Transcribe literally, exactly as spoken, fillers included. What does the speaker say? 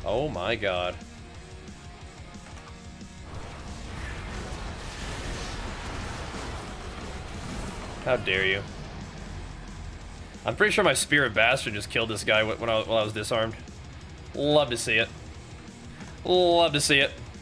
Oh my god. How dare you? I'm pretty sure my Spirit Bastard just killed this guy when I, while I was disarmed. Love to see it. Love to see it.